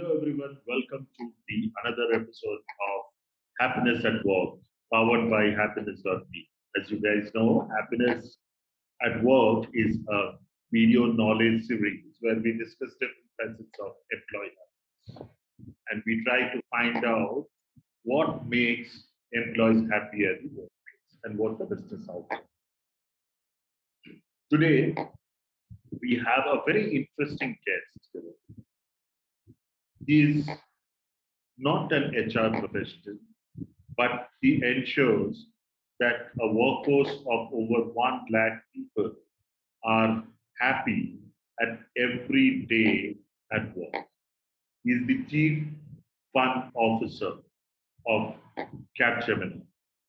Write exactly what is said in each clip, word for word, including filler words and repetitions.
Hello everyone, welcome to the another episode of Happiness at Work, powered by happiness dot me. As you guys know, Happiness at Work is a video knowledge series where we discuss different facets of employee happiness and we try to find out what makes employees happy at the workplace and what the business outcome. Today, we have a very interesting guest. He is not an H R professional, but he ensures that a workforce of over one lakh people are happy at every day at work. He is the Chief Fun Officer of Capgemini.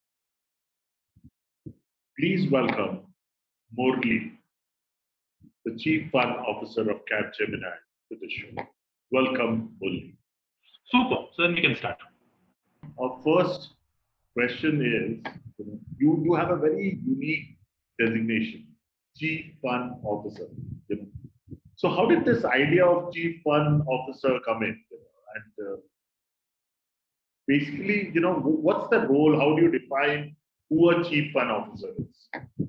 Please welcome Morley, the Chief Fun Officer of Capgemini, to the show. Welcome, Morley. Super. So then we can start. Our first question is, you, know, you, you have a very unique designation, Chief Fun Officer. You know. So how did this idea of Chief Fun Officer come in? You know? And uh, basically, you know, what's the role? How do you define who a Chief Fun Officer is?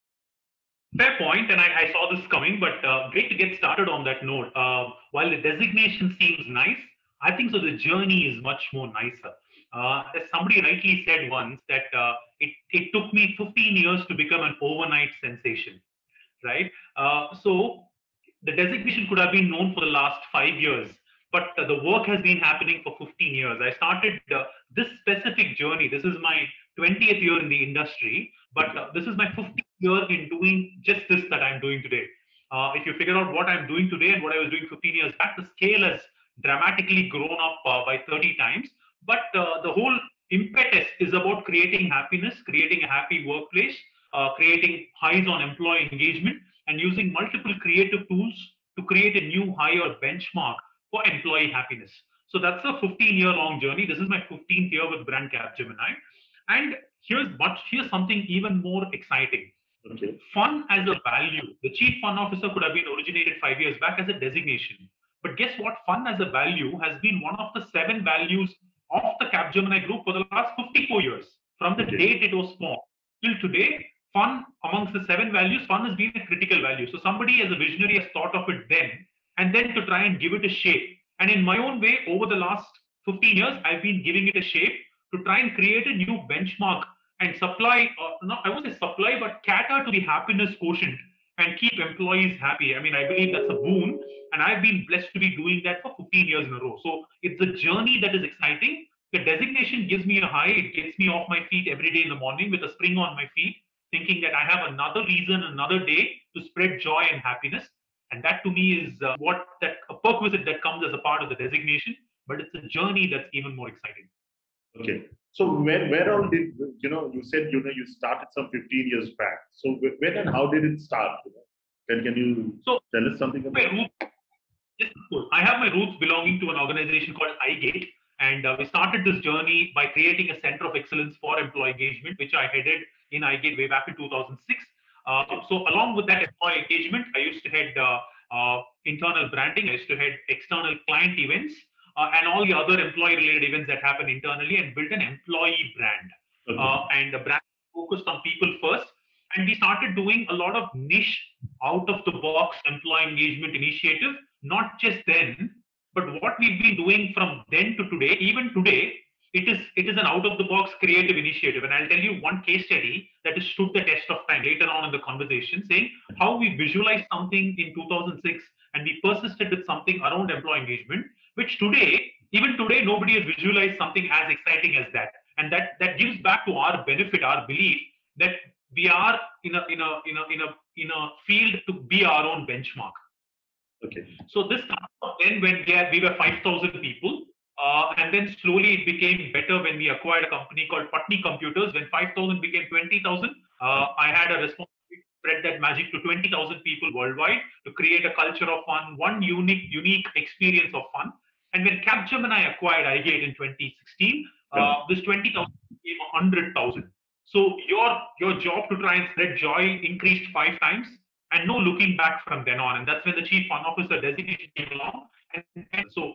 Fair point, and I, I saw this coming, but uh, great to get started on that note. Uh, while the designation seems nice, I think so the journey is much more nicer. Uh, as somebody rightly said once, that uh, it, it took me fifteen years to become an overnight sensation, right? Uh, so the designation could have been known for the last five years, but uh, the work has been happening for fifteen years. I started uh, this specific journey. This is my twentieth year in the industry, but uh, this is my fifteenth year in doing just this that I'm doing today. Uh, if you figure out what I'm doing today and what I was doing fifteen years back, the scale has dramatically grown up uh, by thirty times. But uh, the whole impetus is about creating happiness, creating a happy workplace, uh, creating highs on employee engagement, and using multiple creative tools to create a new higher benchmark for employee happiness. So that's a fifteen year long journey. This is my fifteenth year with brand Capgemini. And here's much here's something even more exciting. Okay. Fun as a value. The chief fun officer could have been originated five years back as a designation. But guess what? Fun as a value has been one of the seven values of the Capgemini group for the last fifty-four years. From the Okay. date it was small till today, fun amongst the seven values, fun has been a critical value. So somebody as a visionary has thought of it then, and then to try and give it a shape. And in my own way, over the last fifteen years, I've been giving it a shape to try and create a new benchmark and supply, uh, not I won't say supply, but cater to the happiness quotient and keep employees happy. I mean, I believe that's a boon, and I've been blessed to be doing that for fifteen years in a row. So it's a journey that is exciting. The designation gives me a high. It gets me off my feet every day in the morning with a spring on my feet, thinking that I have another reason, another day to spread joy and happiness. And that to me is uh, what that a perquisite that comes as a part of the designation, but it's a journey that's even more exciting. Okay. So where where all did you know? You said you know you started some fifteen years back. So when and how did it start? You know? Can can you so tell us something my about it? roots, yes, of course. I have my roots belonging to an organization called iGate, and uh, we started this journey by creating a center of excellence for employee engagement, which I headed in iGate way back in two thousand six. Uh, so along with that employee engagement, I used to head uh, uh, internal branding. I used to head external client events uh, and all the other employee-related events that happen internally, and build an employee brand. Okay. Uh, and the brand focused on people first. And we started doing a lot of niche, out-of-the-box employee engagement initiative. Not just then, but what we've been doing from then to today, even today, it is it is an out-of-the-box creative initiative. And I'll tell you one case study that has stood the test of time later on in the conversation, saying how we visualized something in two thousand six and we persisted with something around employee engagement, which today, even today, nobody has visualized something as exciting as that. And that that gives back to our benefit, our belief that we are in a in a in a in a in a field to be our own benchmark. Okay. So this started then when we, had, we were five thousand people, uh, and then slowly it became better when we acquired a company called Patni Computers. When five thousand became twenty thousand, uh, I had a responsibility to spread that magic to twenty thousand people worldwide to create a culture of fun, one unique unique experience of fun. And when Capgemini acquired iGate in twenty sixteen, uh, this twenty thousand became one hundred thousand. So your your job to try and spread joy increased five times, and no looking back from then on. And that's when the chief fun officer designation came along. And, and so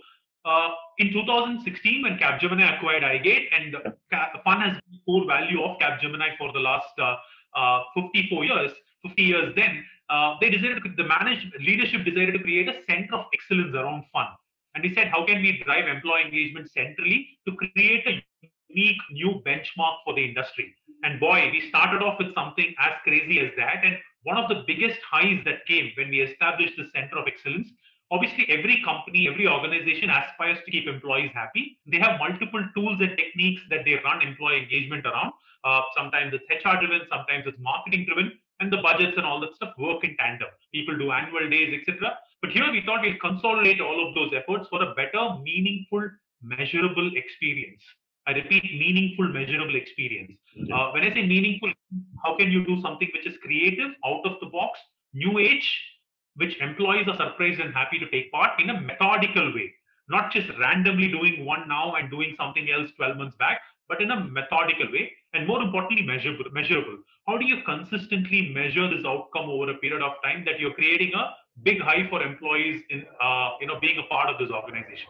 Uh, in two thousand sixteen, when Capgemini acquired iGate, and Fun has been the core value of Capgemini for the last uh, uh, fifty-four years, fifty years then, uh, they decided, to, the managed leadership decided to create a center of excellence around Fun. And we said, how can we drive employee engagement centrally to create a unique new benchmark for the industry? And boy, we started off with something as crazy as that. And one of the biggest highs that came when we established the center of excellence. Obviously, every company, every organization aspires to keep employees happy. They have multiple tools and techniques that they run employee engagement around. Uh, sometimes it's H R driven, sometimes it's marketing driven, and the budgets and all that stuff work in tandem. People do annual days, et cetera. But here we thought we'll consolidate all of those efforts for a better, meaningful, measurable experience. I repeat, meaningful, measurable experience. Okay. Uh, when I say meaningful, how can you do something which is creative, out of the box, new age, which employees are surprised and happy to take part in a methodical way, not just randomly doing one now and doing something else twelve months back, but in a methodical way, and more importantly, measurable. measurable. How do you consistently measure this outcome over a period of time that you're creating a big high for employees in, uh, you know, being a part of this organization?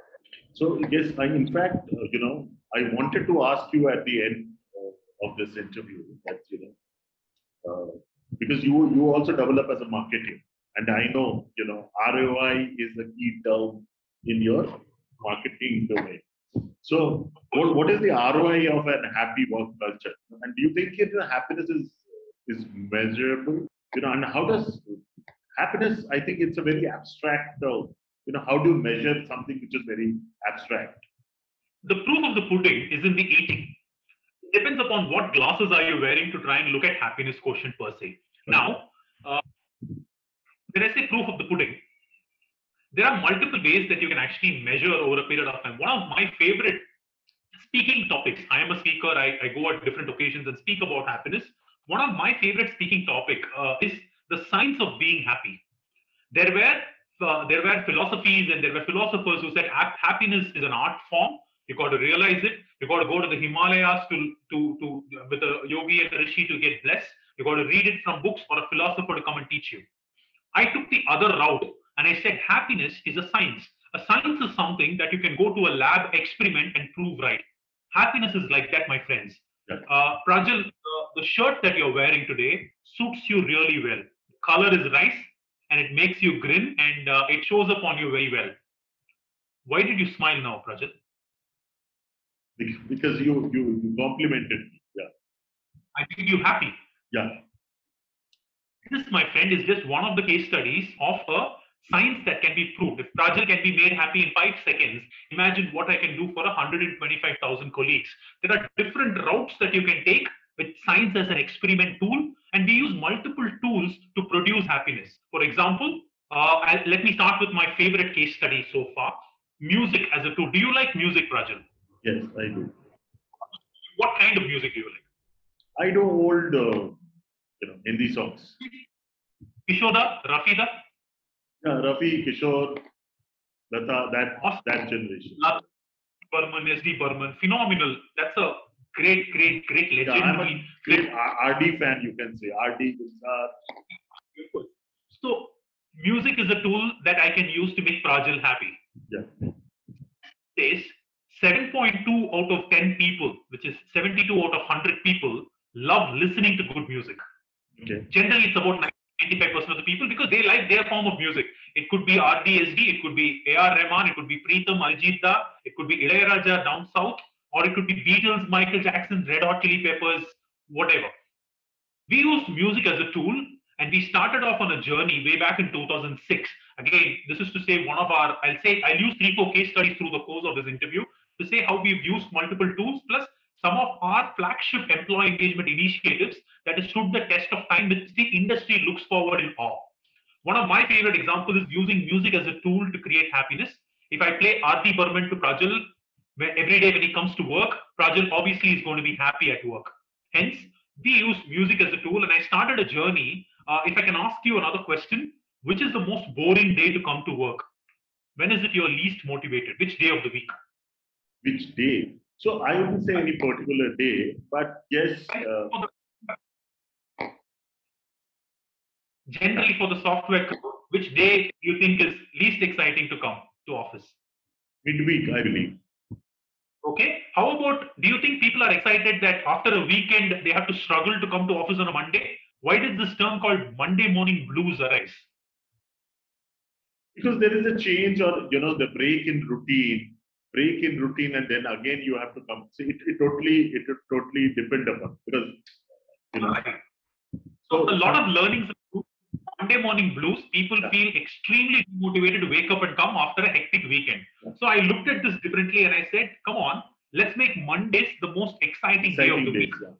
So yes, I in fact, uh, you know, I wanted to ask you at the end uh, of this interview that you know, uh, because you you also develop as a marketing, and I know you know R O I is a key term in your marketing domain. So what, what is the R O I of a happy work culture? And do you think it, uh, happiness is is measurable? You know, and how does happiness? I think it's a very abstract term. You know, how do you measure something which is very abstract? The proof of the pudding is in the eating. It depends upon what glasses are you wearing to try and look at happiness quotient per se. Now, uh, when I say proof of the pudding, there are multiple ways that you can actually measure over a period of time. One of my favorite speaking topics, I am a speaker, I, I go at different occasions and speak about happiness. One of my favorite speaking topic uh, is the science of being happy. There were uh, there were philosophies and there were philosophers who said happiness is an art form. You got to realize it. You got to go to the Himalayas to to to with a yogi and a rishi to get blessed. You got to read it from books or a philosopher to come and teach you. I took the other route and I said happiness is a science. A science is something that you can go to a lab, experiment, and prove right. Happiness is like that, my friends. Yeah. Uh, Prajal, uh, the shirt that you're wearing today suits you really well. The color is nice and it makes you grin and uh, it shows up on you very well. Why did you smile now, Prajal? Because you you, you complimented me. Yeah. I made you happy. Yeah. This, my friend, is just one of the case studies of a science that can be proved. If Prajal can be made happy in five seconds, imagine what I can do for one hundred twenty-five thousand colleagues. There are different routes that you can take with science as an experiment tool, and we use multiple tools to produce happiness. For example, uh, I'll, let me start with my favorite case study so far, music as a tool. Do you like music, Prajal? Yes, I do. What kind of music do you like? I do old, uh, you know, Hindi songs. Kishoda, Rafida? Yeah, Rafi, Kishore, Lata, that, Awesome. that generation. Burman, S D Burman, phenomenal. That's a great, great, great legend. Yeah, I'm a great R D fan, you can say. R D, Gulzar. So, music is a tool that I can use to make Prajal happy. Yeah. Says seven point two out of ten people, which is seventy-two out of one hundred people, love listening to good music. Okay. Generally, it's about ninety-five percent of the people because they like their form of music. It could be R D S D, it could be A R Rahman, it could be Preetham, Arijit Da, it could be Ilayaraja down south, or it could be Beatles, Michael Jackson, Red Hot Chili Peppers, whatever. We used music as a tool and we started off on a journey way back in two thousand six. Again, this is to say one of our, I'll say, I'll use three, four case studies through the course of this interview to say how we've used multiple tools plus some of our flagship employee engagement initiatives that has stood the test of time, which the industry looks forward in awe. One of my favorite examples is using music as a tool to create happiness. If I play R D Burman to Prajal, where every day when he comes to work, Prajal obviously is going to be happy at work. Hence, we use music as a tool, and I started a journey. Uh, if I can ask you another question, which is the most boring day to come to work? When is it you're least motivated? Which day of the week? Which day? So I wouldn't say any particular day, but yes. Uh, Generally, for the software, which day do you think is least exciting to come to office? midweek, I believe. Okay. How about, do you think people are excited that after a weekend they have to struggle to come to office on a Monday? Why did this term called Monday morning blues arise? Because there is a change, or you know, the break in routine, break in routine, and then again you have to come. So it, it totally, it would totally depend upon, because you know. Right. So a lot of learnings. Monday morning blues, people Yeah. feel extremely motivated to wake up and come after a hectic weekend. Yeah. So I looked at this differently and I said, come on, let's make Mondays the most exciting, day of exciting the days. week. Yeah.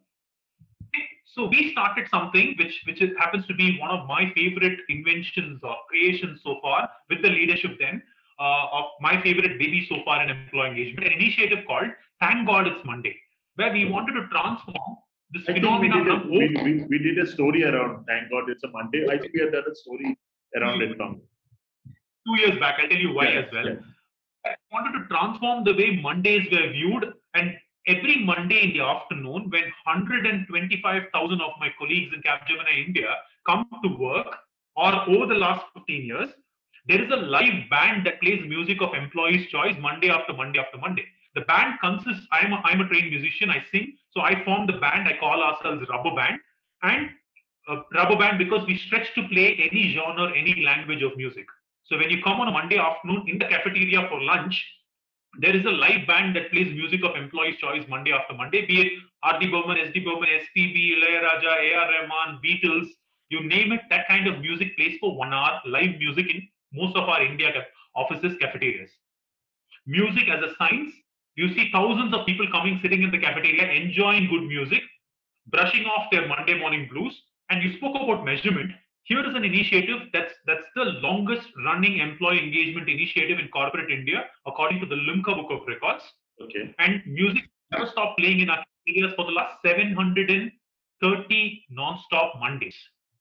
So we started something which which is, happens to be one of my favorite inventions or creations so far, with the leadership then uh, of my favorite baby so far in employee engagement, an initiative called Thank God It's Monday, where we wanted to transform this I think we phenomenon did a from we, we, we did a story around Thank God It's a Monday. I think we have done a story around it long. two years back. I'll tell you why Yes, as well. yes. I wanted to transform the way Mondays were viewed, and every Monday in the afternoon, when one hundred twenty-five thousand of my colleagues in Capgemini India come to work, or over the last fifteen years, there is a live band that plays music of employees' choice Monday after Monday after Monday. The band consists, I'm a, I'm a trained musician, I sing, so I form the band, I call ourselves Rubber Band, and uh, Rubber Band because we stretch to play any genre, any language of music. So when you come on a Monday afternoon in the cafeteria for lunch, there is a live band that plays music of employees' choice Monday after Monday, be it R D Burman, S D Burman, S P B, Ilayaraja, A R Rahman, Beatles, you name it, that kind of music plays for one hour, live music in most of our India offices, cafeterias. Music as a science, you see thousands of people coming, sitting in the cafeteria, enjoying good music, brushing off their Monday morning blues. And you spoke about measurement. Here is an initiative that's that's the longest running employee engagement initiative in corporate India, according to the Limca Book of Records. Okay. And music never stopped playing in our areas for the last seven hundred thirty non-stop Mondays.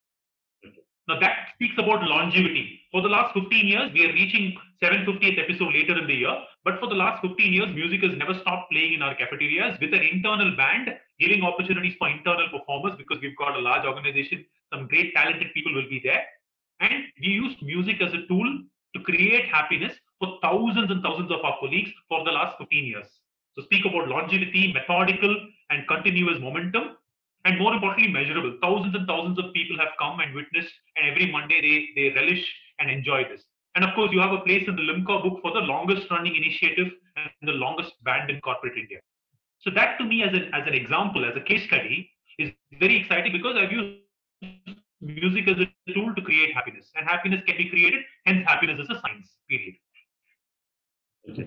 Now that speaks about longevity. For the last fifteen years, we are reaching seven hundred fiftieth episode later in the year. But for the last fifteen years, music has never stopped playing in our cafeterias with an internal band, giving opportunities for internal performers because we've got a large organization. Some great talented people will be there. And we used music as a tool to create happiness for thousands and thousands of our colleagues for the last fifteen years. So speak about longevity, methodical, and continuous momentum, and more importantly, measurable. Thousands and thousands of people have come and witnessed, and every Monday they, they relish and enjoy this. And of course, you have a place in the Limca book for the longest running initiative and the longest band in corporate India. So that to me, as an, as an example, as a case study, is very exciting because I've used music as a tool to create happiness. And happiness can be created, hence happiness is a science, period. Okay.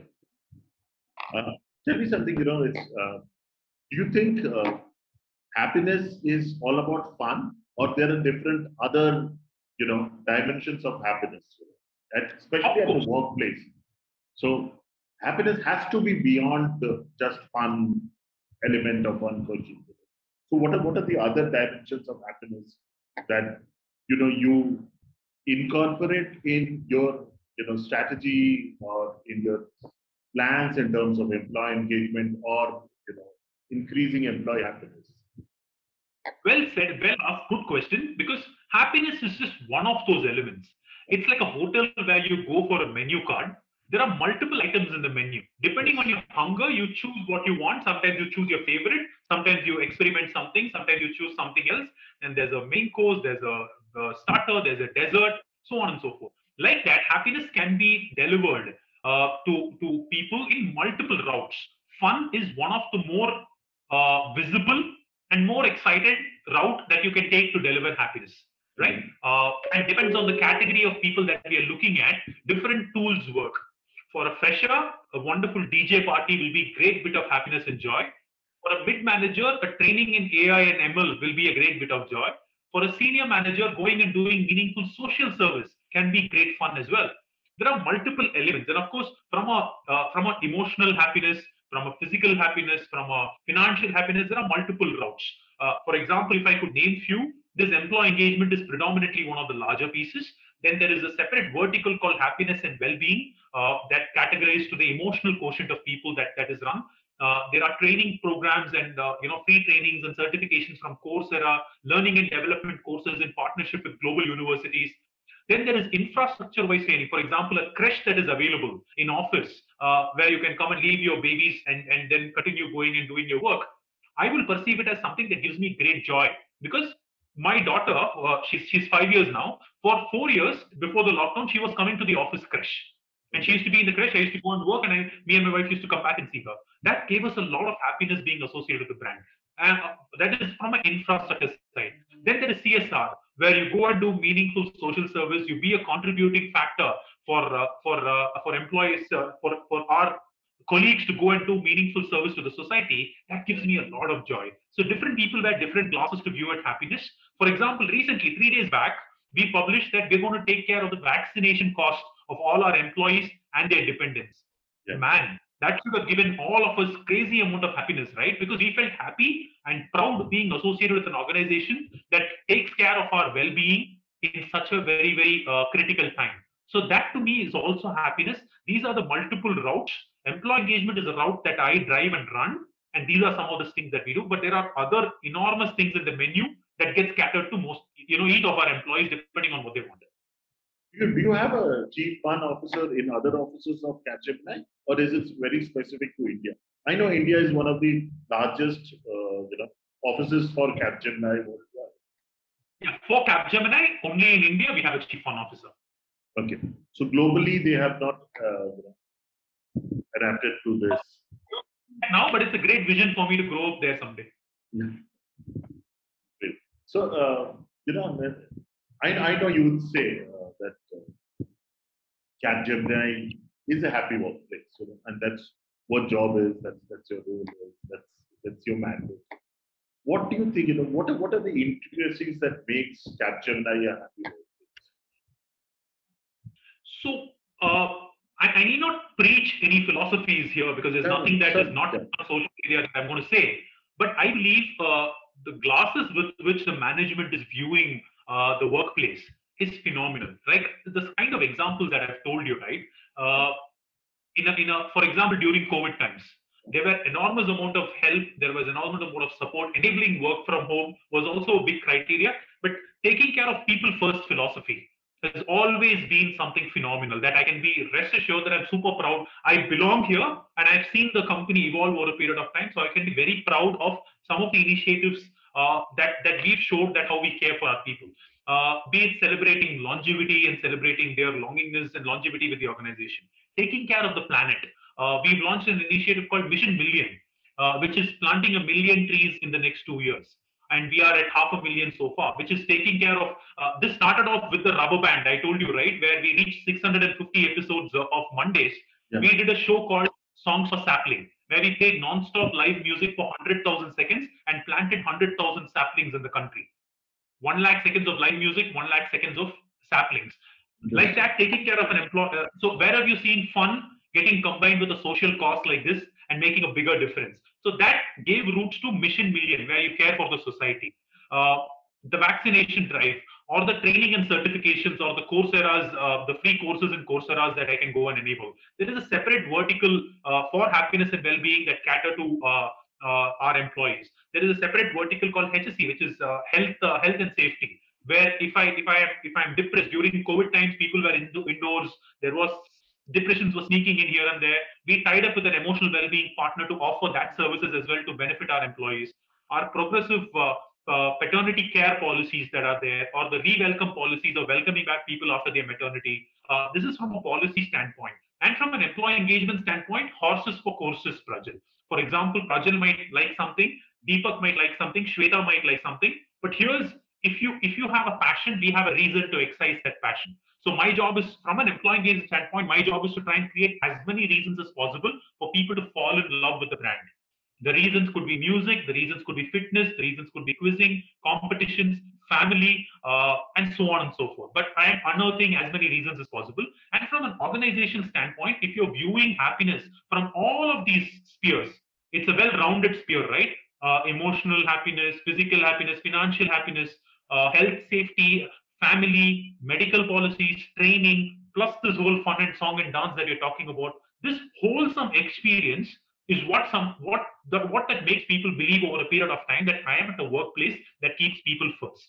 Uh, tell me something, you know, it's, uh, do you think uh, happiness is all about fun, or there are different other, you know, dimensions of happiness, at, especially at the workplace? So happiness has to be beyond the just fun element of one person. So what are what are the other dimensions of happiness that you know you incorporate in your you know strategy or in your plans in terms of employee engagement or you know increasing employee happiness? Well said, well asked, good question. Because happiness is just one of those elements. It's like a hotel where you go for a menu card. There are multiple items in the menu. Depending on your hunger, you choose what you want. Sometimes you choose your favorite. Sometimes you experiment something. Sometimes you choose something else. And there's a main course, there's a, a starter, there's a dessert, so on and so forth. Like that, happiness can be delivered uh, to, to people in multiple routes. Fun is one of the more uh, visible and more excited route that you can take to deliver happiness, right? Uh, and depends on the category of people that we are looking at, different tools work. For a fresher, a wonderful D J party will be a great bit of happiness and joy. For a mid manager, a training in A I and M L will be a great bit of joy. For a senior manager, going and doing meaningful social service can be great fun as well. There are multiple elements, and of course, from a uh, from a emotional happiness, from a physical happiness, from a financial happiness, there are multiple routes. Uh, for example, if I could name few, this employee engagement is predominantly one of the larger pieces. Then there is a separate vertical called happiness and well-being uh, that categorized to the emotional quotient of people that that is run. Uh, there are training programs and uh, you know free trainings and certifications from Coursera, learning and development courses in partnership with global universities. Then there is infrastructure-wise training. For example, a creche that is available in office uh, where you can come and leave your babies and, and then continue going and doing your work, I will perceive it as something that gives me great joy because my daughter, uh, she's, she's five years now. For four years before the lockdown, she was coming to the office crash. And she used to be in the crash. I used to go and work, and I, me and my wife used to come back and see her. That gave us a lot of happiness being associated with the brand. And uh, that is from an infrastructure side. Then there is C S R, where you go and do meaningful social service. You be a contributing factor for uh, for uh, for employees, uh, for for our colleagues to go and do meaningful service to the society. That gives me a lot of joy. So different people wear different glasses to view at happiness. For example, recently, three days back, we published that we're going to take care of the vaccination cost of all our employees and their dependents. Yeah. Man, that should have given all of us crazy amount of happiness, right? Because we felt happy and proud being associated with an organization that takes care of our well-being in such a very, very uh, critical time. So that to me is also happiness. These are the multiple routes. Employee engagement is a route that I drive and run, and these are some of the things that we do. But there are other enormous things in the menu that gets catered to most, you know, each of our employees depending on what they want. Do you have a chief fun officer in other offices of Capgemini, or is it very specific to India? I know India is one of the largest, uh, you know, offices for Capgemini worldwide. Yeah, for Capgemini, only in India we have a chief fun officer. Okay, so globally they have not uh, you know, adapted to this now, but it's a great vision for me to grow up there someday. Yeah. Great. So uh, you know, I, I know you would say uh, that uh, Capgemini is a happy workplace, you know, and that's what job is. That's that's your role. Is, that's that's your mandate. What do you think? You know, what are what are the intricacies that makes Capgemini a happy workplace? So uh, I, I need not preach any philosophies here because there's Yeah, nothing that sure. is not Yeah. on social media that I'm going to say. But I believe uh, the glasses with which the management is viewing uh, the workplace is phenomenal. Right? The kind of examples that I've told you, right? Uh, in a, in a, for example, during COVID times, there were enormous amount of help. There was enormous amount of support. Enabling work from home was also a big criteria. But taking care of people first philosophy has always been something phenomenal that I can be rest assured that I'm super proud. I belong here and I've seen the company evolve over a period of time. So I can be very proud of some of the initiatives uh, that, that we've showed that how we care for our people. Uh, be it celebrating longevity and celebrating their longingness and longevity with the organization. Taking care of the planet. Uh, we've launched an initiative called Mission Million, uh, which is planting a million trees in the next two years. And we are at half a million so far, which is taking care of, uh, this started off with the rubber band, I told you, right? Where we reached six hundred fifty episodes of Mondays. Yeah. We did a show called Songs for Sapling, where we played non-stop live music for one hundred thousand seconds and planted one hundred thousand saplings in the country. One lakh seconds of live music, one lakh seconds of saplings. Like that, taking care of an employee. Uh, so where have you seen fun getting combined with a social cause like this and making a bigger difference? So that gave roots to Mission Million, where you care for the society. Uh, the vaccination drive, or the training and certifications, or the Coursera's, uh, the free courses in Coursera's that I can go and enable. There is a separate vertical uh, for happiness and well-being that cater to uh, uh, our employees. There is a separate vertical called H S C, which is uh, health, uh, health and safety. Where if I if I if I'm depressed during COVID times, people were in, indoors. There was depressions were sneaking in here and there. We tied up with an emotional well-being partner to offer that services as well to benefit our employees. Our progressive uh, uh, paternity care policies that are there, or the re-welcome policies of welcoming back people after their maternity. Uh, this is from a policy standpoint. And from an employee engagement standpoint, horses for courses, Prajal. For example, Prajal might like something, Deepak might like something, Shweta might like something. But here's, if you if you have a passion, we have a reason to excise that passion. So my job is, from an employee engagement standpoint, my job is to try and create as many reasons as possible for people to fall in love with the brand. The reasons could be music, the reasons could be fitness, the reasons could be quizzing, competitions, family, uh, and so on and so forth. But I am unearthing as many reasons as possible. And from an organization standpoint, if you're viewing happiness from all of these spheres, it's a well-rounded sphere, right? Uh, emotional happiness, physical happiness, financial happiness, uh, health, safety, family, medical policies, training, plus this whole fun and song and dance that you're talking about. This wholesome experience is what some what the what that makes people believe over a period of time that I am at a workplace that keeps people first.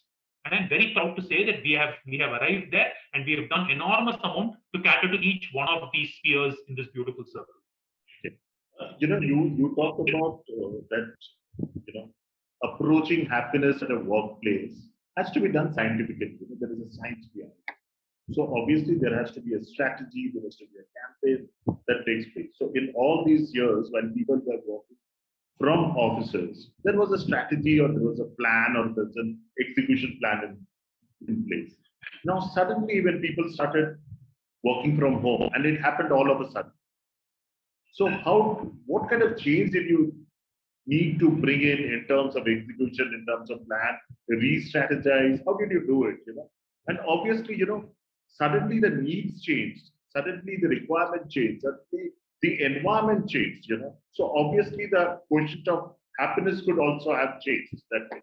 And I'm very proud to say that we have we have arrived there, and we have done enormous amount to cater to each one of these spheres in this beautiful circle. Okay. Uh, you know, you you talked about uh, that, you know, approaching happiness at a workplace has to be done scientifically. You know, there is a science behind it. So obviously there has to be a strategy, there has to be a campaign that takes place. So in all these years, when people were working from offices, there was a strategy or there was a plan or there's an execution plan in, in place. Now suddenly when people started working from home, and it happened all of a sudden. So how, what kind of change did you need to bring in in terms of execution, in terms of plan, re-strategize? How did you do it? You know, and obviously, you know, suddenly the needs changed, suddenly the requirement changed, suddenly the environment changed. You know, so obviously the question of happiness could also have changed that way.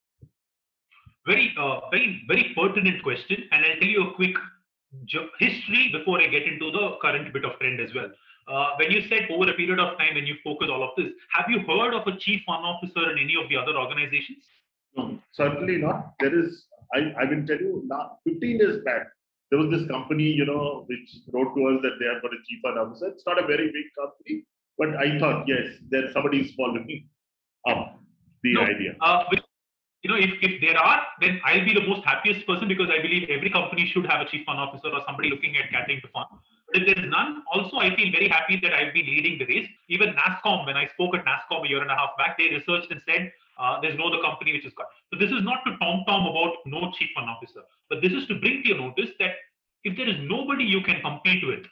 Very, uh, very, very pertinent question, and I'll tell you a quick history before I get into the current bit of trend as well. Uh, when you said over a period of time, when you focus all of this, have you heard of a chief fun officer in any of the other organizations? No, certainly not. There is, I, I will tell you, now, fifteen years back, there was this company, you know, which wrote to us that they have got a chief fund officer. It's not a very big company, but I thought, yes, there somebody is following up the no, idea. Uh, you know, if, if there are, then I'll be the most happiest person, because I believe every company should have a chief fun officer or somebody looking at catering to fun. But if there is none, also I feel very happy that I've been leading the race. Even NASSCOM, when I spoke at NASSCOM a year and a half back, they researched and said uh, there's no other company which is got. So this is not to tom tom about no chief fun officer, but this is to bring to your notice that if there is nobody you can compete with,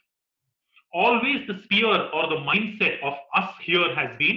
always the sphere or the mindset of us here has been,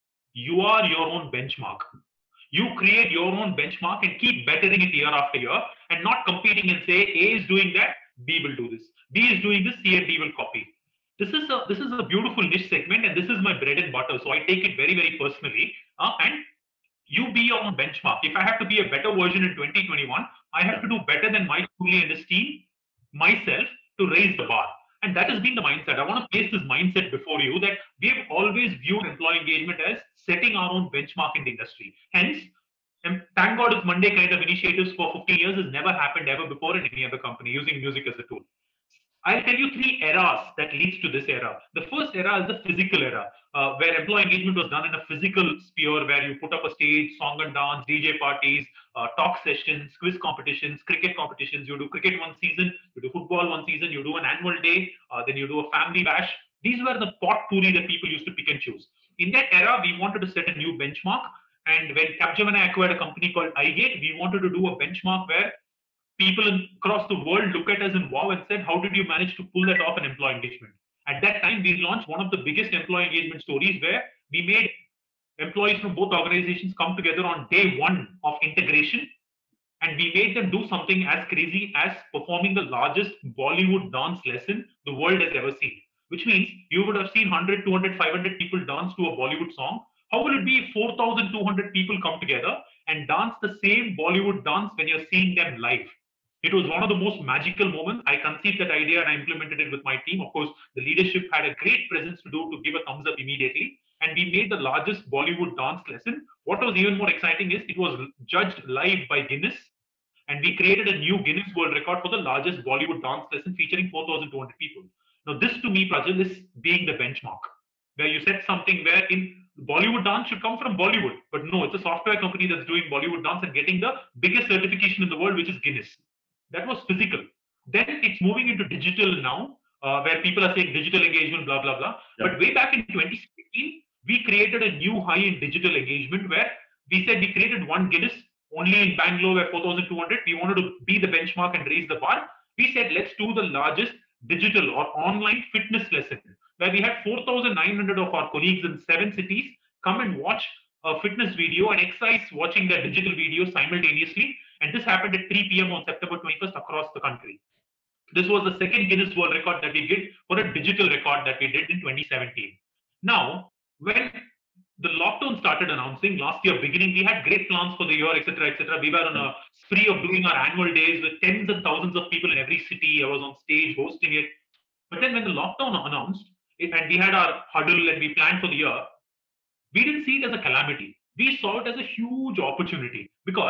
you are your own benchmark. You create your own benchmark and keep bettering it year after year, and not competing and say A is doing that, B will do this. B is doing this, C and D will copy. This is a this is a beautiful niche segment, and this is my bread and butter. So I take it very very personally. Uh, and you be your own benchmark. If I have to be a better version in twenty twenty-one, I have to do better than Mike Cooley and his team, myself, to raise the bar. And that has been the mindset. I want to place this mindset before you, that we have always viewed employee engagement as setting our own benchmark in the industry. Hence, and thank God it's Monday kind of initiatives for fifteen years has never happened ever before in any other company using music as a tool. I'll tell you three eras that leads to this era. The first era is the physical era, uh, where employee engagement was done in a physical sphere, where you put up a stage, song and dance, D J parties, uh, talk sessions, quiz competitions, cricket competitions. You do cricket one season, you do football one season, you do an annual day, uh, then you do a family bash. These were the potpourri that people used to pick and choose. In that era, we wanted to set a new benchmark. And when Capgemini acquired a company called iGate, we wanted to do a benchmark where people across the world look at us in wow and said, how did you manage to pull that off in employee engagement? At that time, we launched one of the biggest employee engagement stories, where we made employees from both organizations come together on day one of integration, and we made them do something as crazy as performing the largest Bollywood dance lesson the world has ever seen. Which means you would have seen one hundred, two hundred, five hundred people dance to a Bollywood song. How will it be if four thousand two hundred people come together and dance the same Bollywood dance when you're seeing them live? It was one of the most magical moments. I conceived that idea and I implemented it with my team. Of course, the leadership had a great presence to do to give a thumbs up immediately. And we made the largest Bollywood dance lesson. What was even more exciting is it was judged live by Guinness. And we created a new Guinness World Record for the largest Bollywood dance lesson featuring four thousand two hundred people. Now, this to me, Prajal, is being the benchmark, where you set something where in Bollywood dance should come from Bollywood. But no, it's a software company that's doing Bollywood dance and getting the biggest certification in the world, which is Guinness. That was physical. Then it's moving into digital now, uh, where people are saying digital engagement, blah, blah, blah. Yeah. But way back in twenty sixteen, we created a new high in digital engagement, where we said we created one Guinness only in Bangalore, where four thousand two hundred. We wanted to be the benchmark and raise the bar. We said, let's do the largest digital or online fitness lesson, where we had four thousand nine hundred of our colleagues in seven cities come and watch a fitness video and exercise watching the digital video simultaneously. And this happened at three p m on September twenty-first across the country. This was the second Guinness World Record that we did for a digital record that we did in twenty seventeen. Now, when the lockdown started announcing last year beginning, we had great plans for the year, et cetera, et cetera. We were on a spree of doing our annual days with tens and thousands of people in every city. I was on stage hosting it. But then when the lockdown announced, it, and we had our huddle and we planned for the year, we didn't see it as a calamity. We saw it as a huge opportunity, because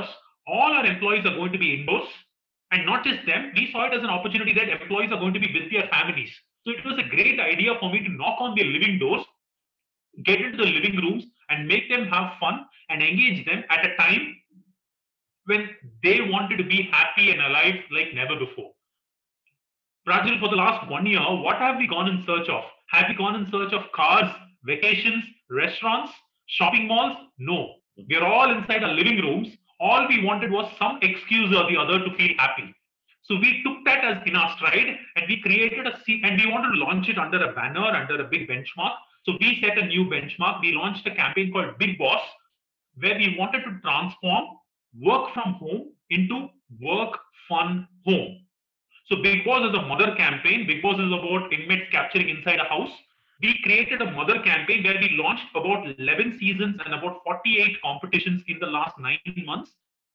all our employees are going to be indoors. And not just them, we saw it as an opportunity that employees are going to be with their families. So it was a great idea for me to knock on their living doors, get into the living rooms, and make them have fun and engage them at a time when they wanted to be happy and alive like never before. Prajal, for the last one year, what have we gone in search of? Have we gone in search of cars, vacations, restaurants, shopping malls? No. We are all inside our living rooms. All we wanted was some excuse or the other to feel happy. So we took that as in our stride and we created a se- and we wanted to launch it under a banner, under a big benchmark. So we set a new benchmark. We launched a campaign called Bigg Boss, where we wanted to transform work from home into work fun home. So Bigg Boss is a mother campaign. Bigg Boss is about inmates capturing inside a house. We created a mother campaign where we launched about eleven seasons and about forty-eight competitions in the last nine months,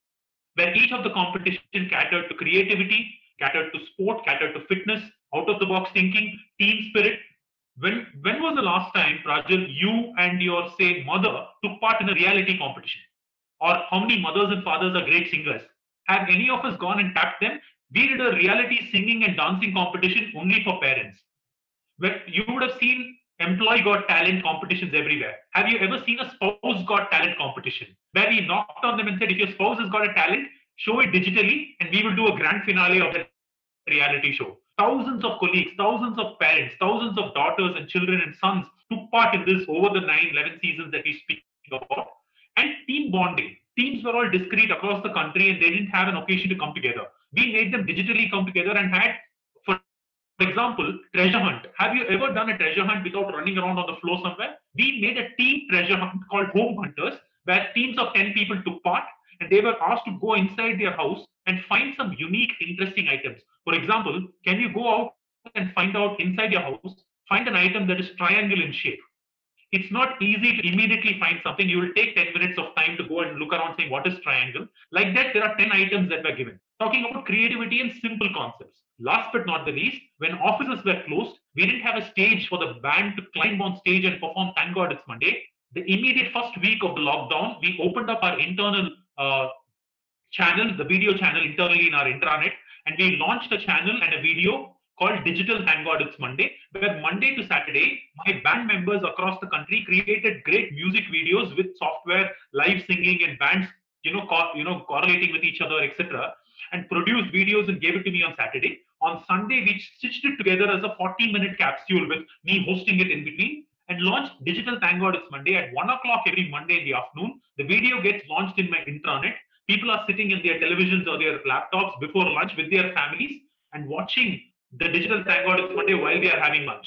where each of the competition catered to creativity, catered to sport, catered to fitness, out of the box thinking, team spirit. When when was the last time, Prajal, you and your say mother took part in a reality competition? Or how many mothers and fathers are great singers? Have any of us gone and tapped them? We did a reality singing and dancing competition only for parents. Where you would have seen employee got talent competitions everywhere. Have you ever seen a spouse got talent competition where we knocked on them and said, if your spouse has got a talent, show it digitally and we will do a grand finale of that reality show. Thousands of colleagues, thousands of parents, thousands of daughters and children and sons took part in this over the nine, eleven seasons that we speak about. And team bonding. Teams were all discrete across the country and they didn't have an occasion to come together. We made them digitally come together and had, for example, treasure hunt. Have you ever done a treasure hunt without running around on the floor somewhere? We made a team treasure hunt called Home Hunters, where teams of ten people took part and they were asked to go inside their house and find some unique, interesting items. For example, can you go out and find out inside your house, find an item that is triangle in shape? It's not easy to immediately find something. You will take ten minutes of time to go and look around saying, what is triangle? Like that, there are ten items that were given. Talking about creativity and simple concepts. Last but not the least, when offices were closed, we didn't have a stage for the band to climb on stage and perform Thank God It's Monday. The immediate first week of the lockdown, we opened up our internal uh, channel, the video channel internally in our intranet, and we launched a channel and a video called Digital Thank God It's Monday, where Monday to Saturday, my band members across the country created great music videos with software, live singing, and bands, you know, co- you know, correlating with each other, et cetera, and produced videos and gave it to me on Saturday. On Sunday, we stitched it together as a forty-minute capsule with me hosting it in between, and launched Digital Thank God It's Monday at one o'clock every Monday in the afternoon. The video gets launched in my intranet. People are sitting in their televisions or their laptops before lunch with their families and watching the Digital Thank God It's Monday while they are having lunch.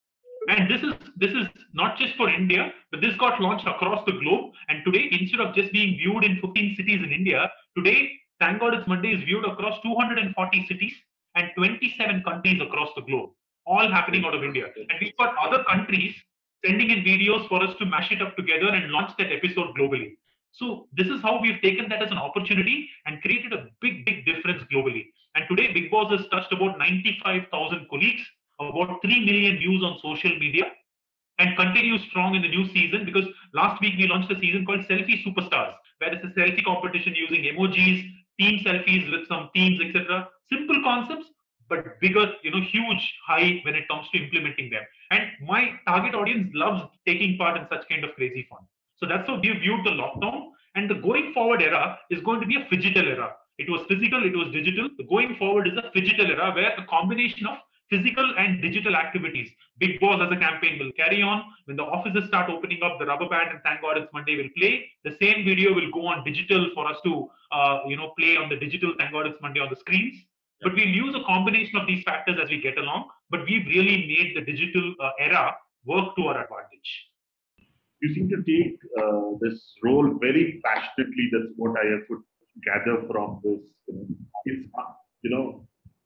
And this is this is not just for India, but this got launched across the globe. And today, instead of just being viewed in fifteen cities in India, today Thank God It's Monday is viewed across two hundred forty cities and twenty-seven countries across the globe, all happening out of India. And we've got other countries sending in videos for us to mash it up together and launch that episode globally. So this is how we've taken that as an opportunity and created a big, big difference globally. And today, Bigg Boss has touched about ninety-five thousand colleagues, about three million views on social media, and continues strong in the new season because last week we launched a season called Selfie Superstars, where it's a selfie competition using emojis, team selfies with some teams, et cetera. Simple concepts, but bigger, you know, huge high when it comes to implementing them. And my target audience loves taking part in such kind of crazy fun. So that's how we viewed the lockdown. And the going forward era is going to be a phygital era. It was physical, it was digital. The going forward is a phygital era where a combination of physical and digital activities. Bigg Boss as a campaign will carry on. When the offices start opening up, the rubber band and Thank God It's Monday will play. The same video will go on digital for us to, uh, you know, play on the digital Thank God It's Monday on the screens. But we'll use a combination of these factors as we get along. But we've really made the digital uh, era work to our advantage. You seem to take uh, this role very passionately. That's what I have could gather from this. You know, it's uh, you know,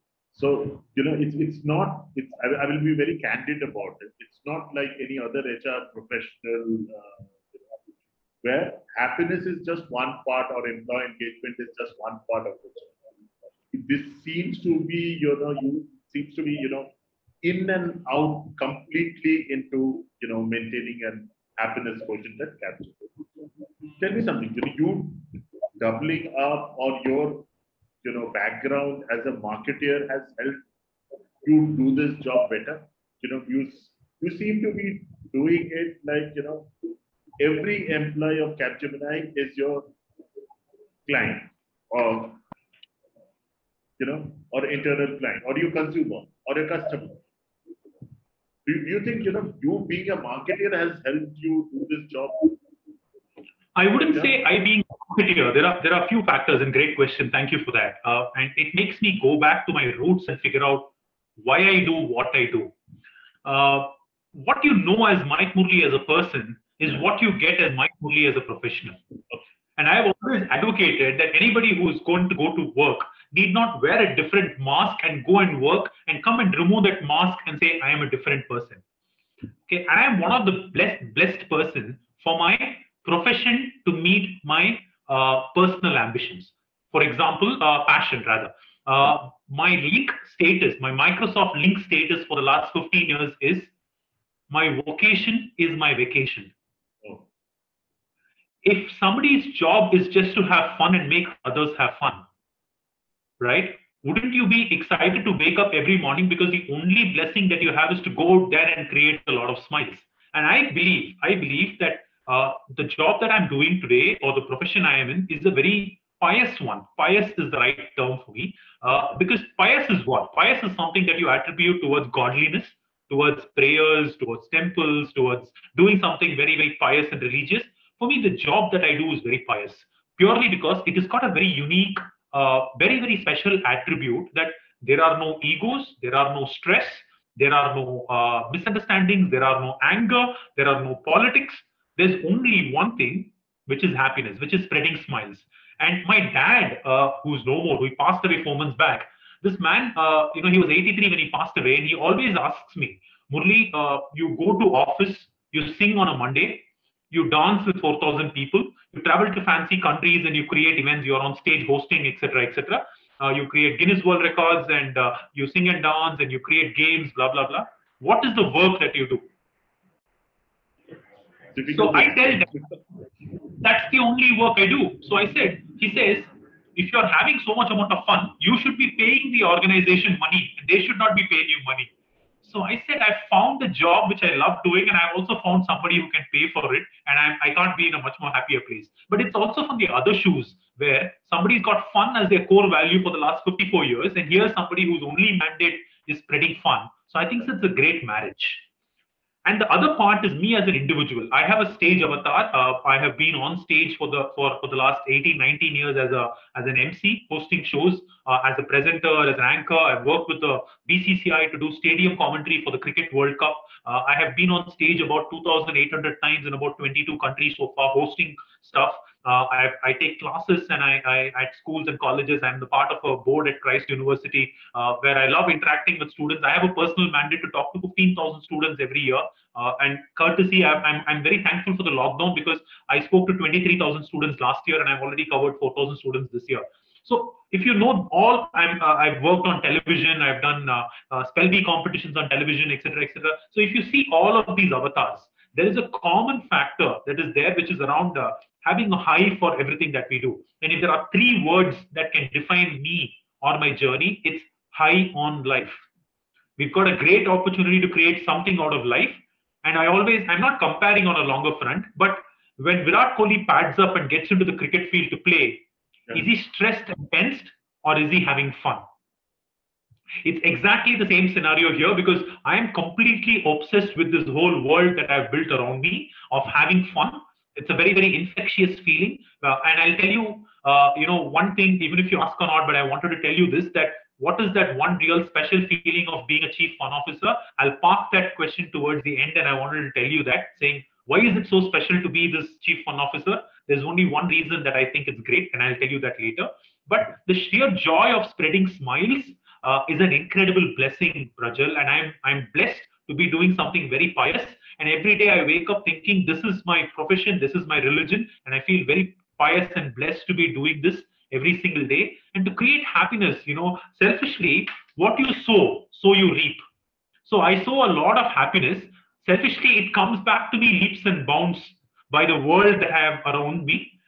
so you know, it's it's not. It's I, I will be very candid about it. It's not like any other H R professional uh, you know, where happiness is just one part or employee engagement is just one part of it. This seems to be you know you seems to be you know in and out completely into you know maintaining an happiness quotient that captures. Tell me something. You know, you doubling up on your, you know, background as a marketeer has helped you do this job better? You know, you you seem to be doing it like, you know, every employee of Capgemini is your client, or, you know, or internal client, or your consumer, or a customer. Do you, do you think, you know, you being a marketer has helped you do this job? I wouldn't Yeah. say I being competitor. There are there are a few factors, and great question. Thank you for that. Uh, and it makes me go back to my roots and figure out why I do what I do. Uh, what you know as Mike Murli as a person is what you get as Mike Murli as a professional. And I have always advocated that anybody who is going to go to work need not wear a different mask and go and work and come and remove that mask and say, I am a different person. Okay, and I am one of the blessed blessed person for my profession to meet my uh, personal ambitions. For example, uh, passion rather. Uh, my link status, my Microsoft link status for the last fifteen years is my vocation is my vacation. Oh. If somebody's job is just to have fun and make others have fun, right? Wouldn't you be excited to wake up every morning because the only blessing that you have is to go out there and create a lot of smiles? And I believe, I believe that uh, the job that I'm doing today or the profession I am in is a very pious one. Pious is the right term for me uh, because pious is what? Pious is something that you attribute towards godliness, towards prayers, towards temples, towards doing something very, very pious and religious. For me, the job that I do is very pious purely because it has got a very unique uh, very, very special attribute that there are no egos, there are no stress, there are no uh, misunderstandings, there are no anger, there are no politics. There's only one thing, which is happiness, which is spreading smiles. And my dad, uh, who's no more, who passed away four months back, this man, uh, you know, he was eighty-three when he passed away, and he always asks me, Murli, uh, you go to office, you sing on a Monday, you dance with four thousand people, you travel to fancy countries and you create events, you're on stage hosting, etc., etc. Uh, you create Guinness World Records and uh, you sing and dance and you create games, blah, blah, blah. What is the work that you do? Difficult So to I tell explain. them, that's the only work I do. So I said, he says, if you're having so much amount of fun, you should be paying the organization money. They should not be paying you money. So I said, I found a job which I love doing, and I've also found somebody who can pay for it, and I'm, I can't be in a much more happier place. But it's also from the other shoes, where somebody's got fun as their core value for the last fifty-four years, and here's somebody whose only mandate is spreading fun. So I think it's a great marriage. And the other part is me as an individual. I have a stage avatar. Uh, I have been on stage for the for, for the last eighteen, nineteen years as a as an M C, hosting shows, uh, as a presenter, as an anchor. I've worked with the B C C I to do stadium commentary for the Cricket World Cup. Uh, I have been on stage about two thousand eight hundred times in about twenty-two countries so far, hosting stuff. Uh, I, I take classes and I, I at schools and colleges. I'm the part of a board at Christ University uh, where I love interacting with students. I have a personal mandate to talk to fifteen thousand students every year. Uh, and courtesy, I'm, I'm, I'm very thankful for the lockdown because I spoke to twenty-three thousand students last year and I've already covered four thousand students this year. So if you know all, I'm, uh, I've worked on television, I've done uh, uh, spell bee competitions on television, et cetera, et cetera. So if you see all of these avatars, there is a common factor that is there, which is around uh, having a high for everything that we do. And if there are three words that can define me or my journey, it's high on life. We've got a great opportunity to create something out of life. And I always, I'm not comparing on a longer front, but when Virat Kohli pads up and gets into the cricket field to play, Yeah. is he stressed and tensed or is he having fun? It's exactly the same scenario here because I am completely obsessed with this whole world that I've built around me of having fun. It's a very, very infectious feeling. Uh, and I'll tell you, uh, you know, one thing, even if you ask or not, but I wanted to tell you this, that what is that one real special feeling of being a chief fun officer? I'll park that question towards the end and I wanted to tell you that, saying, why is it so special to be this chief fun officer? There's only one reason that I think it's great, and I'll tell you that later. But the sheer joy of spreading smiles uh, is an incredible blessing, Prajal, and I'm I'm blessed to be doing something very pious. And every day I wake up thinking, this is my profession, this is my religion, and I feel very pious and blessed to be doing this every single day. And to create happiness, you know, selfishly, what you sow, so you reap. So I sow a lot of happiness. Selfishly, it comes back to me leaps and bounds by the world that I have around me.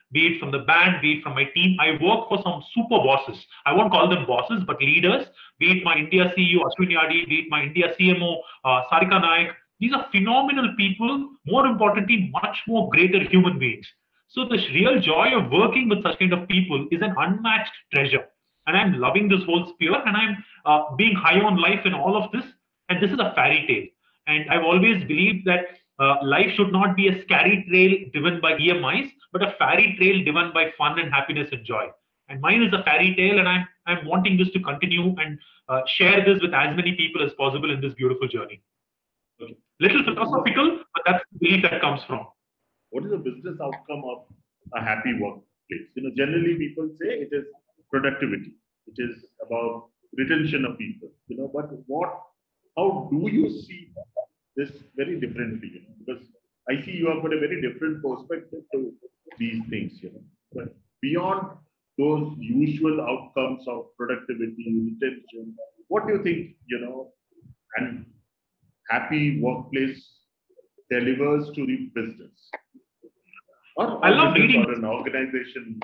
be it from the band, be it from my team. I work for some super bosses. I won't call them bosses, but leaders, be it my India C E O, Ashwin Yadi, be it my India C M O, uh, Sarika Naik. These are phenomenal people, more importantly, much more greater human beings. So the real joy of working with such kind of people is an unmatched treasure. And I'm loving this whole sphere, and I'm uh, being high on life in all of this. And this is a fairy tale. And I've always believed that uh, life should not be a scary trail driven by E M Is, but a fairy trail driven by fun and happiness and joy. And mine is a fairy tale, and I'm I'm wanting this to continue and uh, share this with as many people as possible in this beautiful journey. Okay. Little philosophical, but that's the belief that comes from. What is the business outcome of a happy workplace? You know, generally people say it is productivity. It is about retention of people. You know, but what? How do you see this very differently? You know, because I see you have got a very different perspective to these things. You know, but beyond those usual outcomes of productivity, retention, what do you think? You know, and happy workplace delivers to the business. Or, I love reading or an organization.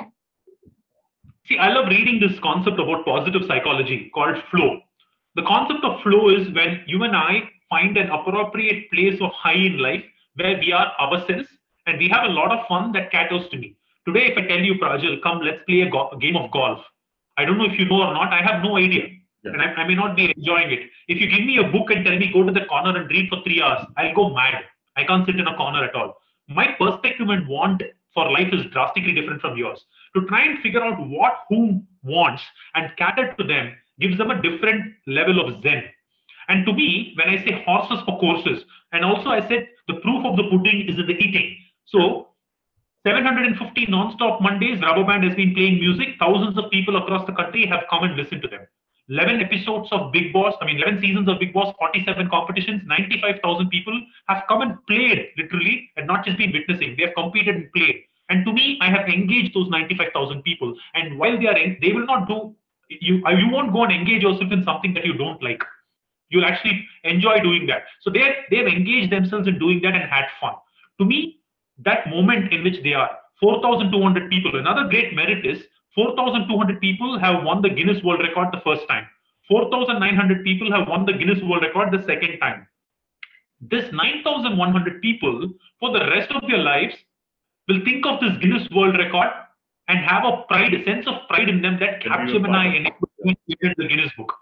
See, I love reading this concept about positive psychology called flow. The concept of flow is when you and I find an appropriate place of high in life where we are ourselves and we have a lot of fun that caters to me. Today, if I tell you, Prajal, come, let's play a, go- a game of golf. I don't know if you know or not. I have no idea. Yeah. And I, I may not be enjoying it. If you give me a book and tell me go to the corner and read for three hours, I'll go mad. I can't sit in a corner at all. My perspective and want for life is drastically different from yours. To try and figure out what who wants and cater to them gives them a different level of zen. And to me, when I say horses for courses, and also I said the proof of the pudding is in the eating. So seven hundred fifty non-stop Mondays, Rubber Band has been playing music. Thousands of people across the country have come and listened to them. eleven episodes of Bigg Boss, I mean, eleven seasons of Bigg Boss, forty-seven competitions, ninety-five thousand people have come and played literally and not just been witnessing. They have competed and played. And to me, I have engaged those ninety-five thousand people. And while they are in, they will not do, you, you won't go and engage yourself in something that you don't like. You'll actually enjoy doing that. So they they have engaged themselves in doing that and had fun. To me, that moment in which they are, four thousand two hundred people, another great merit is four thousand two hundred people have won the Guinness World Record the first time. four thousand nine hundred people have won the Guinness World Record the second time. This nine thousand one hundred people, for the rest of their lives, will think of this Guinness World Record and have a pride, a sense of pride in them that Capgemini enabled me to get the Guinness Book.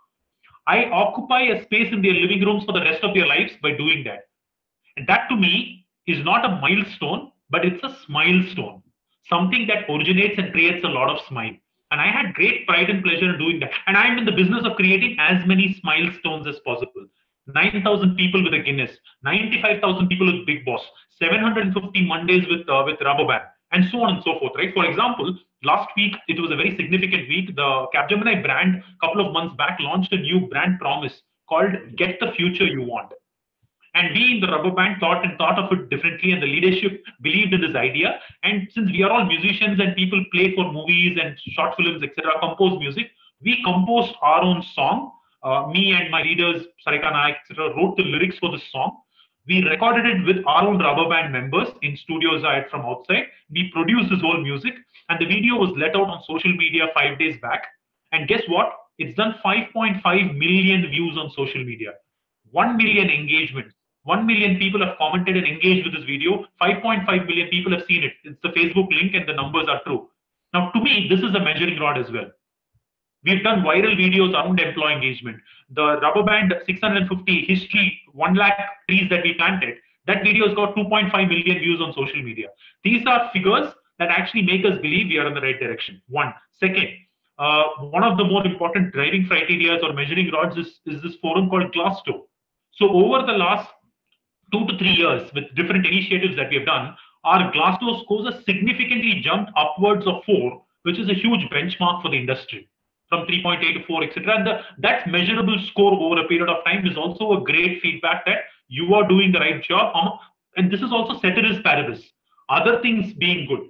I occupy a space in their living rooms for the rest of their lives by doing that. And that to me is not a milestone, but it's a smilestone. Something that originates and creates a lot of smile. And I had great pride and pleasure in doing that. And I'm in the business of creating as many milestones as possible. nine thousand people with a Guinness, ninety-five thousand people with Bigg Boss, seven hundred fifty Mondays with uh, with Rubber Band, and so on and so forth, right? For example, last week, it was a very significant week. The Capgemini brand, a couple of months back, launched a new brand promise called Get the Future You Want. And we in the Rubber Band thought and thought of it differently, and the leadership believed in this idea. And since we are all musicians and people play for movies and short films, et cetera, compose music, we composed our own song. Uh, me and my leaders, Sarika Naik, et cetera, wrote the lyrics for this song. We recorded it with our own Rubber Band members in studios I had from outside. We produced this whole music, and the video was let out on social media five days back. And guess what? It's done five point five million views on social media, one million engagements. one million people have commented and engaged with this video. five point five million people have seen it. It's the Facebook link and the numbers are true. Now, to me, this is a measuring rod as well. We've done viral videos around employee engagement. The Rubber Band six hundred fifty history, one lakh trees that we planted, that video has got two point five million views on social media. These are figures that actually make us believe we are in the right direction. One. Second, uh, one of the more important driving criteria or measuring rods is, is this forum called Glassdoor. So over the last two to three years with different initiatives that we have done, our Glassdoor scores have significantly jumped upwards of four, which is a huge benchmark for the industry, from three point eight to four, et cetera. And the, that measurable score over a period of time is also a great feedback that you are doing the right job. Um, and this is also ceteris paribus, other things being good.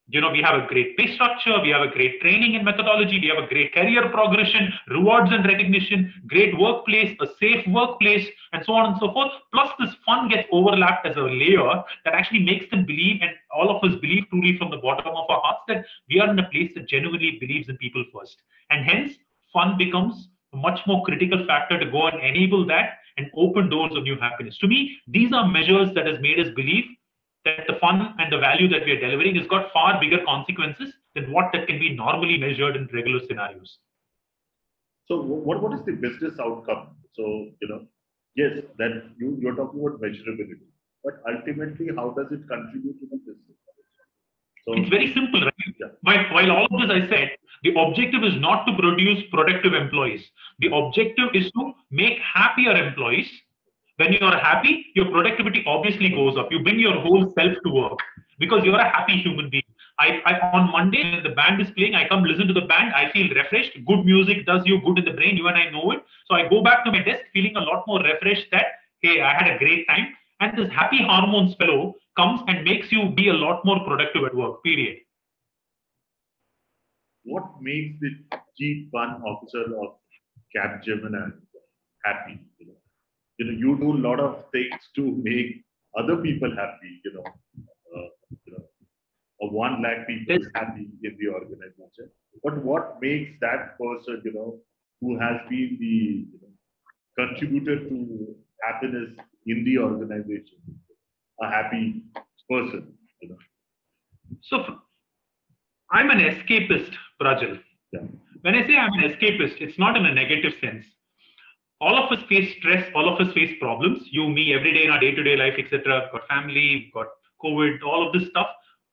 You know, we have a great pay structure, we have a great training and methodology, we have a great career progression, rewards and recognition, great workplace, a safe workplace, and so on and so forth. Plus, this fun gets overlapped as a layer that actually makes them believe, and all of us believe truly from the bottom of our hearts, that we are in a place that genuinely believes in people first. And hence, fun becomes a much more critical factor to go and enable that and open doors of new happiness. To me, these are measures that has made us believe that the fun and the value that we are delivering has got far bigger consequences than what that can be normally measured in regular scenarios. So what, what is the business outcome? So, you know, yes, that you, you're talking about measurability, but ultimately, how does it contribute to the business? So, it's very simple, right? Yeah. While, while all of this I said, the objective is not to produce productive employees. The objective is to make happier employees. When you are happy, your productivity obviously goes up. You bring your whole self to work because you're a happy human being. I, I on Monday, when the band is playing, I come listen to the band. I feel refreshed. Good music does you good in the brain. You and I know it. So I go back to my desk feeling a lot more refreshed that, hey, I had a great time. And this happy hormones fellow comes and makes you be a lot more productive at work, period. What makes the chief fun officer of Capgemini happy? You know? You know, you do a lot of things to make other people happy, you know, uh, you know, or one lakh people Yes. happy in the organization. But what makes that person, you know, who has been the you know, contributor to happiness in the organization, a happy person, you know? So I'm an escapist, Prajal. Yeah. When I say I'm an escapist, it's not in a negative sense. All of us face stress, all of us face problems, you, me, every day in our day-to-day life, et cetera. Got family, got COVID, all of this stuff.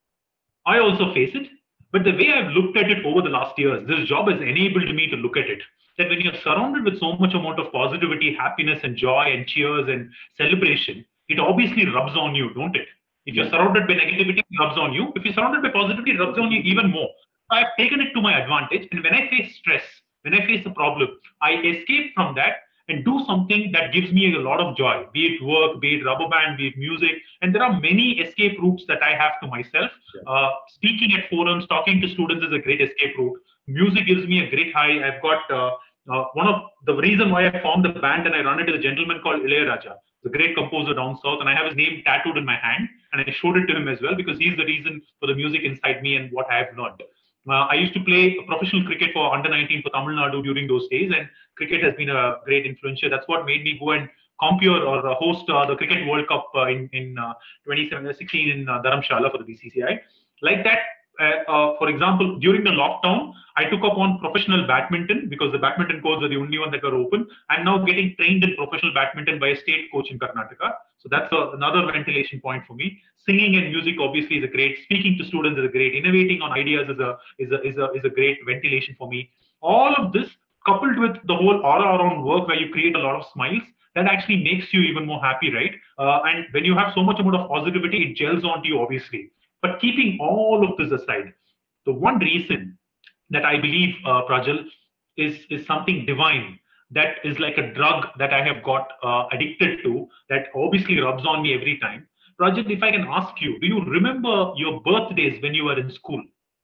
I also face it. But the way I've looked at it over the last years, this job has enabled me to look at it. That when you're surrounded with so much amount of positivity, happiness, and joy, and cheers and celebration, it obviously rubs on you, don't it? If you're surrounded by negativity, it rubs on you. If you're surrounded by positivity, it rubs on you even more. I've taken it to my advantage. And when I face stress, when I face a problem, I escape from that and do something that gives me a lot of joy, be it work, be it rubber band, be it music. And there are many escape routes that I have to myself. Uh, speaking at forums, talking to students is a great escape route. Music gives me a great high. I've got uh, uh, one of the reason why I formed the band and I run it is a gentleman called Ilayaraja, the great composer down south, and I have his name tattooed in my hand, and I showed it to him as well because he's the reason for the music inside me and what I have learned. Uh, I used to play professional cricket for under nineteen for Tamil Nadu during those days, and cricket has been a great influencer. That's what made me go and compare or uh, host uh, the Cricket World Cup uh, in, in uh, twenty sixteen in uh, Dharamshala for the B C C I. Like that, uh, uh, for example, during the lockdown, I took up on professional badminton because the badminton courts were the only one that were open. I'm now getting trained in professional badminton by a state coach in Karnataka. So that's a, another ventilation point for me. Singing and music obviously is a great. Speaking to students is a great. Innovating on ideas is a is a is a is a great ventilation for me. All of this coupled with the whole aura around work where you create a lot of smiles, that actually makes you even more happy, right? Uh, and when you have so much amount of positivity, it gels onto you, obviously. But keeping all of this aside, the one reason that I believe, uh, Prajal, is, is something divine, that is like a drug that I have got uh, addicted to, that obviously rubs on me every time. Prajal, if I can ask you, do you remember your birthdays when you were in school?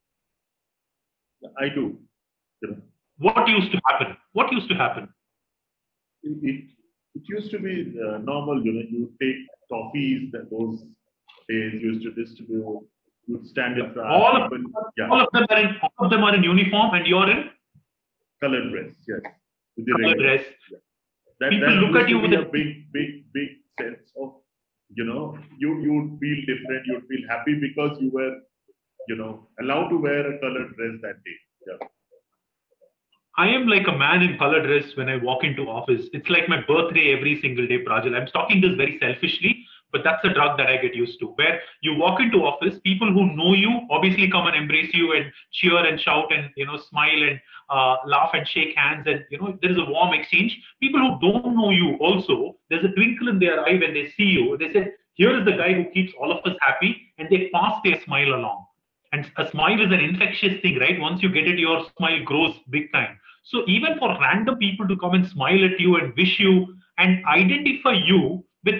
I do. You know. What used to happen? What used to happen? It, it, it used to be uh, normal, you know, you take toffees that those days used to distribute, you'd stand in front. All of, people, yeah. all of them are in all of them are in uniform and you're in colored dress, yes. With the colored dress. Yeah. That, People that look at you with a a big, big, big sense of, you know, you you'd feel different, you'd feel happy because you were, you know, allowed to wear a colored dress that day. Yeah. I am like a man in color dress when I walk into office. It's like my birthday every single day, Prajal. I'm talking this very selfishly, but that's a drug that I get used to. Where you walk into office, people who know you obviously come and embrace you and cheer and shout and, you know, smile and uh, laugh and shake hands, and, you know, there is a warm exchange. People who don't know you also, there's a twinkle in their eye when they see you. They say, here is the guy who keeps all of us happy, and they pass their smile along. And a smile is an infectious thing, right? Once you get it, your smile grows big time. So even for random people to come and smile at you and wish you and identify you with not,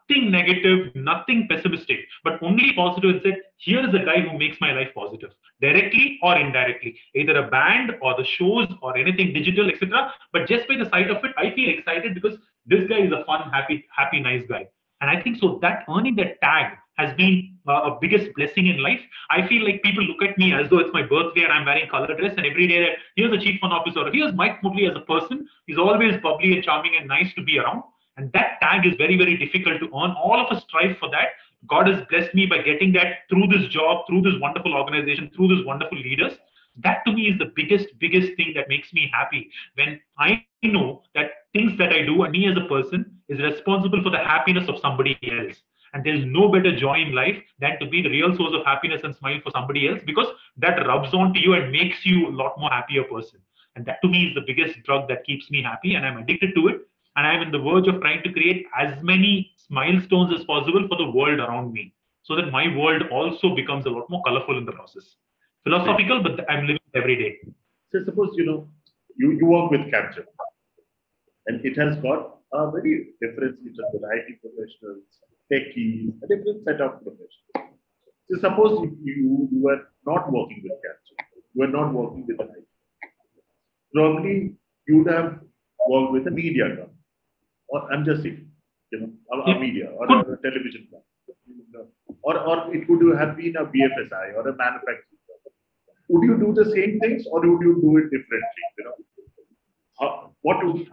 nothing negative, nothing pessimistic, but only positive, and said, here is a guy who makes my life positive, directly or indirectly, either a band or the shows or anything digital, et cetera. But just by the sight of it, I feel excited because this guy is a fun, happy, happy, nice guy. And I think so that earning that tag has been uh, a biggest blessing in life. I feel like people look at me as though it's my birthday and I'm wearing color dress, and every day that here's the chief fun officer, here's Mike Moodley as a person. He's always bubbly and charming and nice to be around. And that tag is very, very difficult to earn. All of us strive for that. God has blessed me by getting that through this job, through this wonderful organization, through this wonderful leaders. That to me is the biggest, biggest thing that makes me happy, when I know that things that I do and me as a person is responsible for the happiness of somebody else. And there's no better joy in life than to be the real source of happiness and smile for somebody else, because that rubs on to you and makes you a lot more happier person. And that to me is the biggest drug that keeps me happy, and I'm addicted to it. And I'm in the verge of trying to create as many milestones as possible for the world around me, so that my world also becomes a lot more colorful in the process. Philosophical, but I'm living every day. So suppose, you know, you, you work with Capture, and it has got a very different set of I T professionals, techies, a different set of professionals. So suppose you, you were not working with Capture, you were not working with an I T. Probably you would have worked with a media company, or I'm just saying, you know, a, a media or a, a television company, or or it could have been a B F S I or a manufacturing. Would you do the same things, or would you do it differently? You know, uh, what would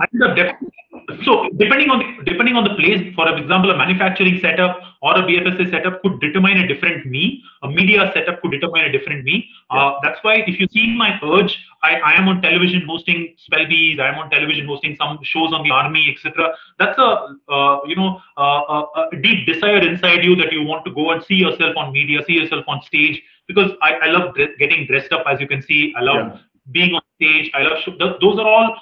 so depending on the, depending on the place, for example, a manufacturing setup or a B F S I setup could determine a different me. A media setup could determine a different me. Yeah. Uh, that's why if you see my urge, I, I am on television hosting Spellbees. I am on television hosting some shows on the army, et cetera. That's a uh, you know uh, a, a deep desire inside you that you want to go and see yourself on media, see yourself on stage. Because I, I love dress, getting dressed up, as you can see. I love yeah. being on stage. I love show, those are all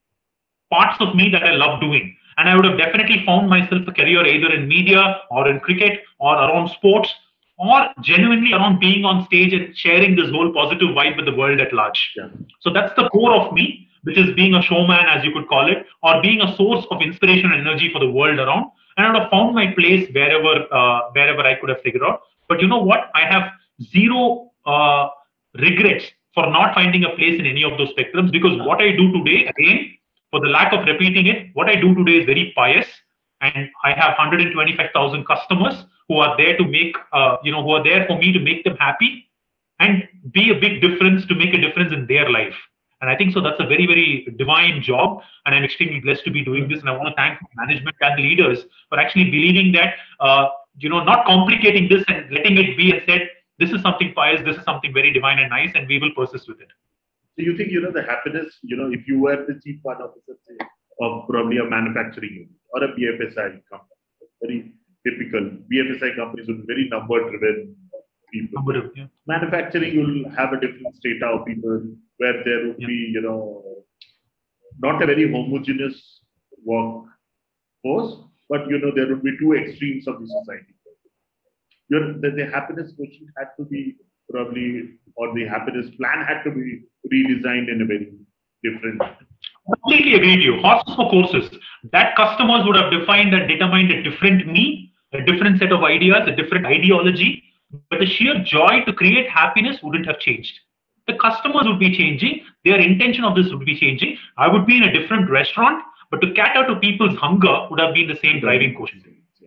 parts of me that I love doing. And I would have definitely found myself a career either in media or in cricket or around sports, or genuinely around being on stage and sharing this whole positive vibe with the world at large. Yeah. So that's the core of me, which is being a showman, as you could call it, or being a source of inspiration and energy for the world around. And I would have found my place wherever, uh, wherever I could have figured out. But you know what? I have zero uh, regrets for not finding a place in any of those spectrums, because what I do today, again, for the lack of repeating it, what I do today is very pious, and I have one hundred twenty-five thousand customers who are there to make, uh, you know, who are there for me to make them happy and be a big difference, to make a difference in their life. And I think so that's a very, very divine job, and I'm extremely blessed to be doing this. And I want to thank management and the leaders for actually believing that, uh, you know, not complicating this and letting it be, and said, this is something pious, this is something very divine and nice, and we will persist with it. So you think, you know, the happiness, you know, if you were the chief fund officer, say, of probably a manufacturing unit or a B F S I company, very typical. B F S I companies will be very number-driven people. Number, yeah. Manufacturing, you'll have a different strata of people where there would yeah. be, you know, not a very homogeneous workforce, but, you know, there would be two extremes of the society. Your, the, the happiness quotient had to be probably, or the happiness plan had to be redesigned in a very different. Completely agree with you. Horses for courses. That customers would have defined and determined a different me, a different set of ideas, a different ideology, but the sheer joy to create happiness wouldn't have changed. The customers would be changing. Their intention of this would be changing. I would be in a different restaurant, but to cater to people's hunger would have been the same driving quotient.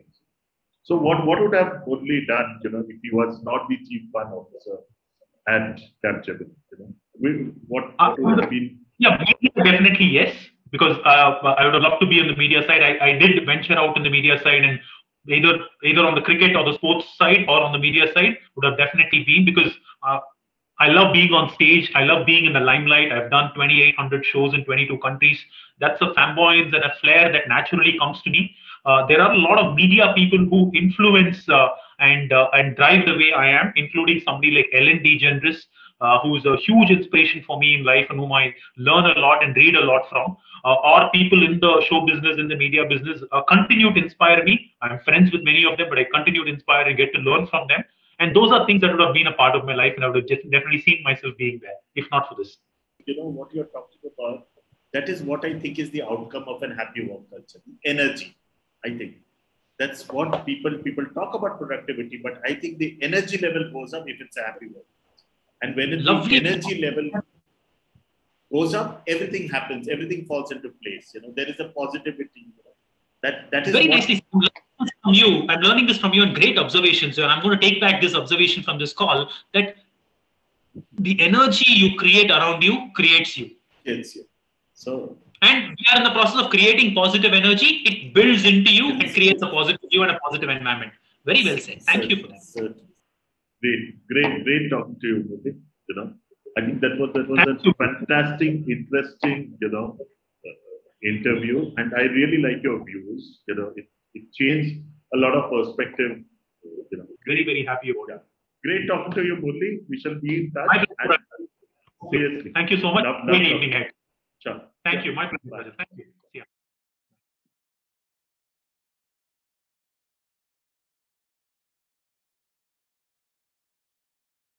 So what, what would have Moodley done, you know, if he was not the chief fund officer at Capture? You know, what, what would have been? Yeah, definitely yes, because uh, I would have loved to be on the media side. I, I did venture out in the media side, and either either on the cricket or the sports side or on the media side would have definitely been, because uh, I love being on stage. I love being in the limelight. I've done twenty-eight hundred shows in twenty-two countries. That's a flamboyance and a flair that naturally comes to me. Uh, there are a lot of media people who influence uh, and uh, and drive the way I am, including somebody like Ellen DeGeneres, uh, who is a huge inspiration for me in life and whom I learn a lot and read a lot from. Uh, or people in the show business, in the media business, uh, continue to inspire me. I'm friends with many of them, but I continue to inspire and get to learn from them. And those are things that would have been a part of my life, and I would have definitely seen myself being there, if not for this. You know, what you're talking about, that is what I think is the outcome of an happy work culture. Energy, I think. That's what people people talk about productivity, but I think the energy level goes up if it's a happy work. And when it, the energy level goes up, everything happens, everything falls into place. You know, there is a positivity. You know, that that is very what, nicely from you. I'm learning this from you, and great observations. And I'm going to take back this observation from this call that the energy you create around you creates you. It's you. So. And we are in the process of creating positive energy. It builds into you and creates a positive you and a positive environment. Very well said. Thank certainly, you for that. Certainly. Great, great, great talking to you, Murli. You know, I think that was that was Thank a you. fantastic, interesting, you know, uh, interview, and I really like your views. You know, it, it changed a lot of perspective. You know, very very happy about it. Great talking to you, Murli. We shall be in touch. My Seriously. Thank you so much. Love, love Great evening ahead. Sure. Thank yeah. you. My pleasure. Thank you. See ya.